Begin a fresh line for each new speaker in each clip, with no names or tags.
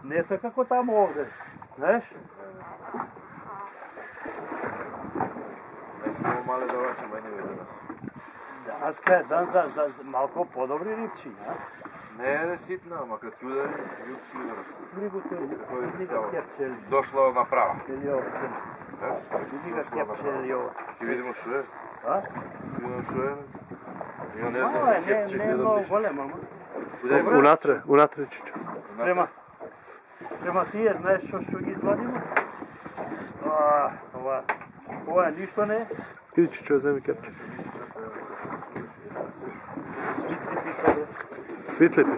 Ne sve kako tamo ovdje, znaš?
Ne smemo male da vaše manje vidi nas.
Danas kaj, dan za malko podobri ribči, ja?
Ne, sitno, ама kad ti udari, ljudi si udaraš.
Brigu te, kjepčeli.
Došla ona prava.
Vidi ga kjepčeli ovo.
Ti vidimo što je?
A?
Ti vidimo što je? Ja ne znam, kjepče
Ne,
gledam
mnogo
ništa.
gole, mama.
Unatrag Čiču.
Prema tije, znaš što izvadimo? Ova je ništa ne.
Idi Čiču, uzemi kepče. Svitlipi.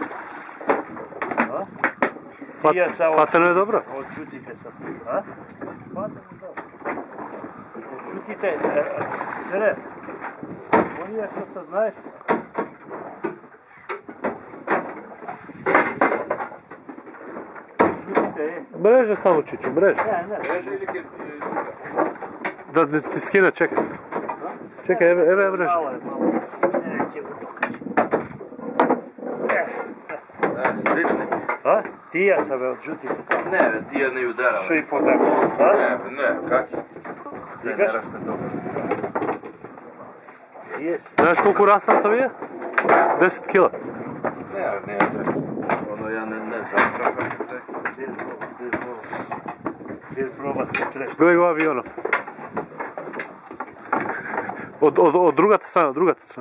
Fatano je dobro.
Odčutite sad. Fatano je dobro. Odčutite. Sere, on je što sad znaš. Odčutite,
Mreže samo Čiču, mreže.
Ne.
Mreže ili kjepče?
Da ti skine, čekaj. Čekaj, evo je mreža.
Malo je. Neće mu dokaći.
Sretni.
A? Tija sam odčutite.
Ne, tija ne udarala.
Što i podako.
Ne, kaki? Ne raste dobro.
Znaš koliko rasta to je? 10 kila.
Ne, ono ja ne znam kako te.
Gdje probati klešta.
Gledaj go avionov. Od drugata strana.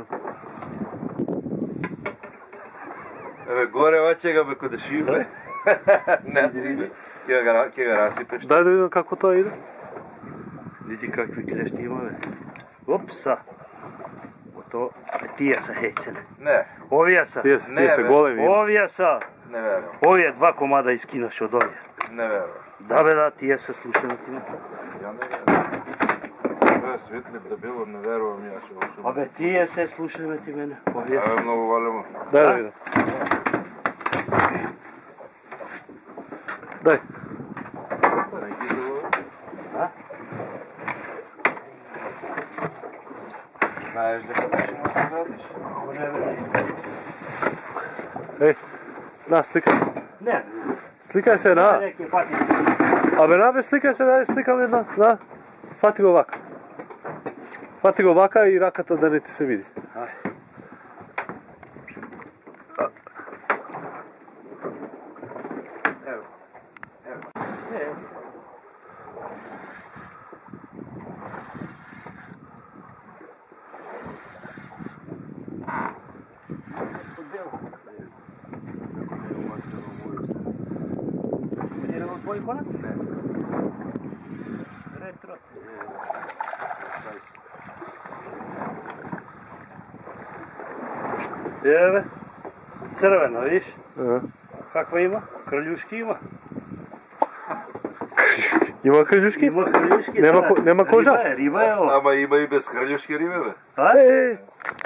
Evo, gore hoće ga kod šibre. Ne, kje ga rasipeš.
Daj da vidim kako to ide.
Vidi kakvi klešti imave. Opsa. To tija sa hecene.
Ne.
Ovija sa.
Tije se golem ima.
Ovija sa.
Ne verujem.
Ovije 2 komada iskinaš od ovije.
Ne verujem.
Da, tije se slušaj na time.
Ja ne verujem. Ovo je svitlip debilo, ne verujem ja ću hoću.
Abe, tije se slušaj na ti mene. Ovije.
Evo mnogo volimo.
Daj da vidim. Daj.
Знаеш дека почнemo да се радиш?
Ovo ne vede.
Ej, na, slikaj se.
Ne.
Slikaj se, na.
Neki pati.
Abe, nabe, slikaj se, daj, slikam jedna, na. Fati go ovaka. Fati go ovaka i rakata da ne ti se vidi.
Ajde.
Evo.
Idemo tvoj konac? Ne. Retro. Jeve. Crveno, vidiš?
Aha.
Kakva ima? Kraljuški ima.
Ima kraljuški?
Ima kraljuški.
Nema koža?
Riba je ovo.
Ама има и без кралjuške ribe, bе.
A?
Ej,